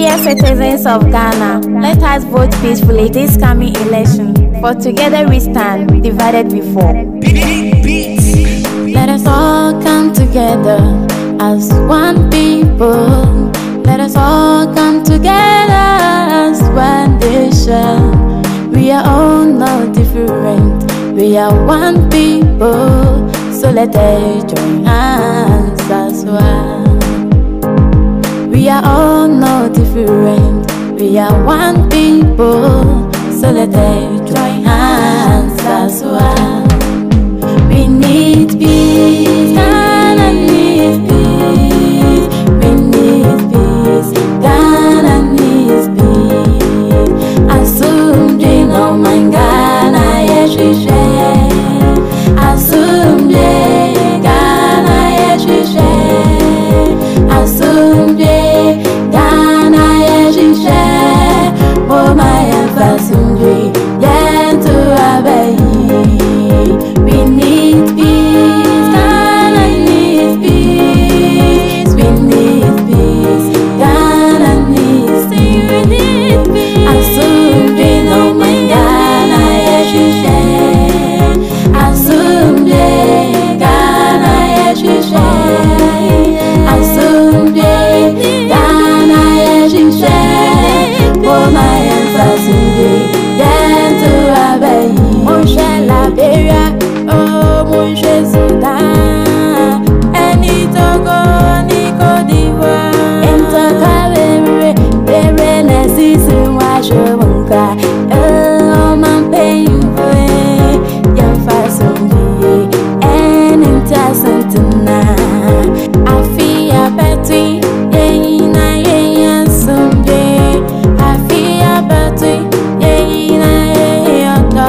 Dear citizens of Ghana, let us vote peacefully this coming election. For together we stand, divided we fall. Let us all come together as one people. Let us all come together as one nation. We are all not different, we are one people. So let us join hands as one. We are all not different, we are one people. So let us join hands as one. We need peace, Ghana needs peace. We need peace, Ghana needs peace. Assume they no man Ghana yeshishe. Assume they Ghana yeshishe. Assume they Ghana yeshishe. Oh my assume they yentu abeyi. We need peace, Ghana needs peace. We need peace, Ghana needs peace. We need peace. Assume they no man Ghana yeshishe. Assume they Ghana yeshishe. Assume they Ghana yeshishe. Oh my assume yentu abeyi. Monshe Liberia, oh Monshe Sudan, eni Togo, ni Côte d'Ivoire. Intoka bere nesisi washo munka. Oh man painful, yamfa sumbi, eninta santana. Afia betwi, yeina yeya sumbi. Afia betwi, yeina yeya ka.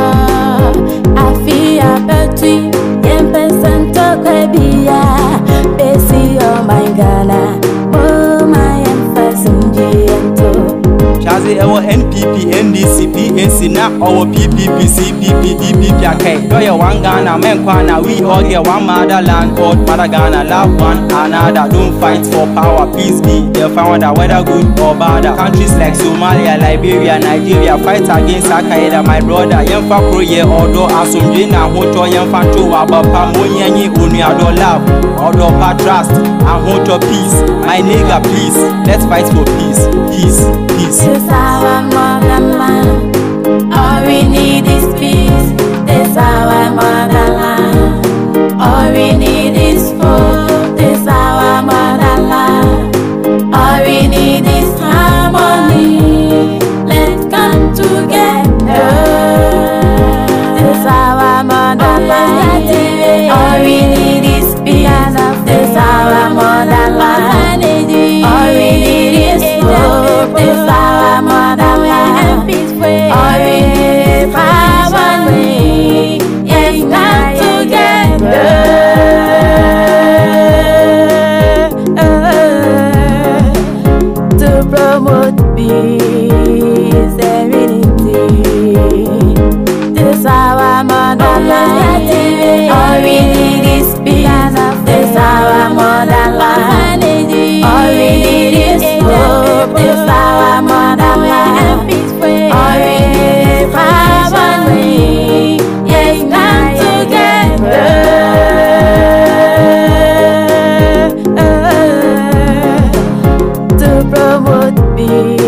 Afia betwi, yempesan toka biya. Besi oh my Ghana, oh my emphasumbi ento. Chazi ewo NPP, NDC, PNC na our PPP, CPP, DPP okay. Do you one Ghana, men kwana, we all get one motherland called Mother Ghana. Love one another, don't fight for power, peace be. They found out whether good or bad. Countries like Somalia, Liberia, Nigeria fight against Al-Qaeda, my brother. Yemfa proye odo asumje na hoto yemfa to wabapa monyenyi unyado love, odo pa trust, and hoto peace. My nigga, please, let's fight for peace, peace, peace. This is our motherland. All we need is peace. This is our motherland. All we need is food. This is our motherland. All we need is harmony. Let's come together. This is our motherland. All we need is peace. This is our motherland. All we need is food. This is our motherland. All we need is harmony. Yes, come together to promote peace and unity. This is our motherland. All we need is peace. This is our motherland. All we need is hope. This is our motherland. All we need is harmony. Yes, come together to promote peace.